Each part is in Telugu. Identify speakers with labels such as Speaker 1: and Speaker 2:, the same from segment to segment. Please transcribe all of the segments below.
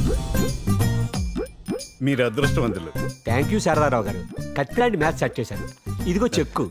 Speaker 1: మీరు అదృష్టవంతులు.
Speaker 2: థ్యాంక్ యూ శారదారావు గారు. కత్తిలాంటి మ్యాచ్ సెట్ చేశాను. ఇదిగో చెక్కు.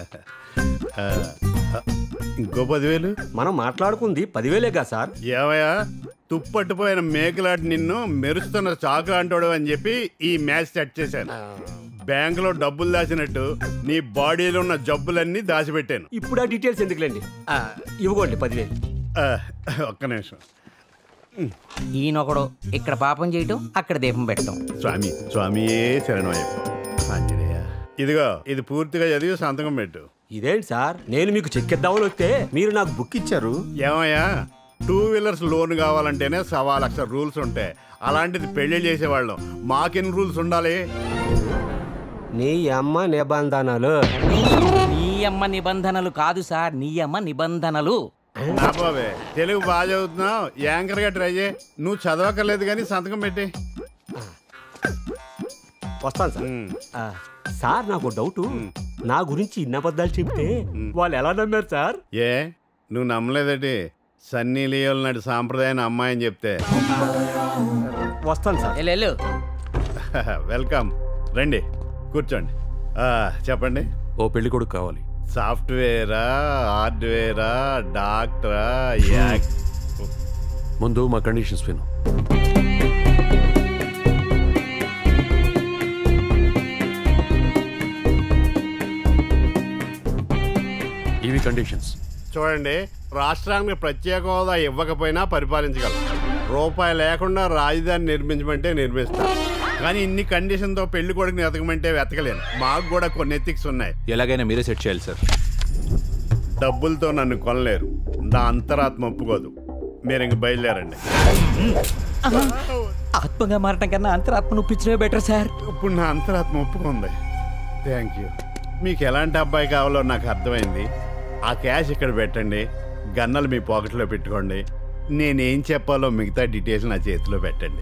Speaker 1: ఇంకో 10,000.
Speaker 2: మనం మాట్లాడుకుంది 10,000గా సార్.
Speaker 1: ఏమయ్యా, తుప్పట్టుపోయిన మేకలాంటి నిన్ను మెరుస్తున్న చాకులాంటోడు అని చెప్పి ఈ మ్యాచ్ సెట్ చేశాను. బ్యాంకులో డబ్బులు దాచినట్టు నీ బాడీలో ఉన్న జబ్బులన్నీ దాచిపెట్టాను.
Speaker 2: ఇప్పుడు ఆ డీటెయిల్స్ ఎందుకులేండి, ఇవ్వకోండి 10,000.
Speaker 1: ఒక్క నిమిషం.
Speaker 3: ఈయనొకడు ఇక్కడ పాపం చేయటం, అక్కడ దీపం పెట్టడం.
Speaker 1: స్వామి స్వామియే శరణమయ్యప్ప ఆంజనేయ. ఇదిగో ఇది పూర్తిగా చదివి సంతకం పెట్టు.
Speaker 2: ఇదేంటి సార్, నేను మీకు చెక్కిద్దామని వస్తే మీరు నాకు బుక్ ఇచ్చారు.
Speaker 1: ఏమయ్యా, 2 వీలర్స్ లోన్ కావాలంటేనే 1,00,000 రూల్స్ ఉంటాయి. అలాంటిది పెళ్లి చేసేవాళ్ళం, మాకెన్ని రూల్స్ ఉండాలి?
Speaker 2: నీ అమ్మ నిబంధనలు.
Speaker 3: నీ అమ్మ నిబంధనలు కాదు సార్, నీ అమ్మ నిబంధనలు.
Speaker 1: నా బాబే, తెలుగు బాగా చదువుతున్నావు, యాంకర్ గా ట్రై చేయి. నువ్వు చదవక్కర్లేదు కానీ సంతకం పెట్టి.
Speaker 2: వస్తాను సార్. సార్ నాకు డౌట్, నా గురించి ఇన్ని అబద్ధాలు చెప్తే వాళ్ళు ఎలా నమ్మారు సార్?
Speaker 1: ఏ నువ్వు నమ్మలేదటి? సన్నీ లియోల్ నాటి సాంప్రదాయం అమ్మాయి అని చెప్తే.
Speaker 2: వస్తాను సార్.
Speaker 1: వెల్కమ్, రండి కూర్చోండి. చెప్పండి.
Speaker 4: ఓ పెళ్లి కొడుకు కావాలి.
Speaker 1: సాఫ్ట్వేరా, హార్డ్వేరా, డాక్టరా?
Speaker 4: ముందు మా కండిషన్స్ విను. ఇవి కండిషన్స్.
Speaker 1: చూడండి, రాష్ట్రానికి ప్రత్యేక హోదా ఇవ్వకపోయినా పరిపాలించగలం. రూపాయి లేకుండా రాజధాని నిర్మించమంటే నిర్మిస్తాం. కానీ ఇన్ని కండిషన్తో పెళ్లి కొడుకుని వెతకమంటే వెతకలేను. మాకు కూడా కొన్ని ఎథిక్స్ ఉన్నాయి.
Speaker 5: ఎలాగైనా మీరే సెట్ చేయాలి సార్.
Speaker 1: డబ్బులతో నన్ను కొనలేరు, నా అంతరాత్మ ఒప్పుకోదు. మీరు ఇంక బయలుదేరండి.
Speaker 3: ఆత్మగా మారటం కన్నా అంతరాత్మ ఒప్పించడమే బెటర్ సార్.
Speaker 1: ఇప్పుడు నా అంతరాత్మ ఒప్పుకుంది. Thank you. మీకు ఎలాంటి అబ్బాయి కావాలో నాకు అర్థమైంది. ఆ క్యాష్ ఇక్కడ పెట్టండి, గన్నలు మీ పాకెట్లో పెట్టుకోండి. నేనేం చెప్పాలో మిగతా డీటెయిల్స్ నా చేతిలో పెట్టండి.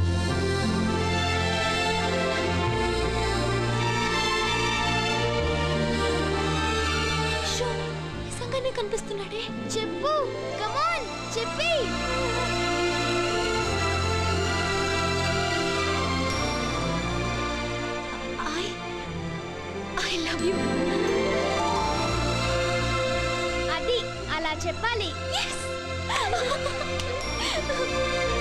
Speaker 6: కనిపిస్తున్నాడే, చెప్పు, కమాన్ చెప్పి. I love you. అది అలా చెప్పాలి. Yes.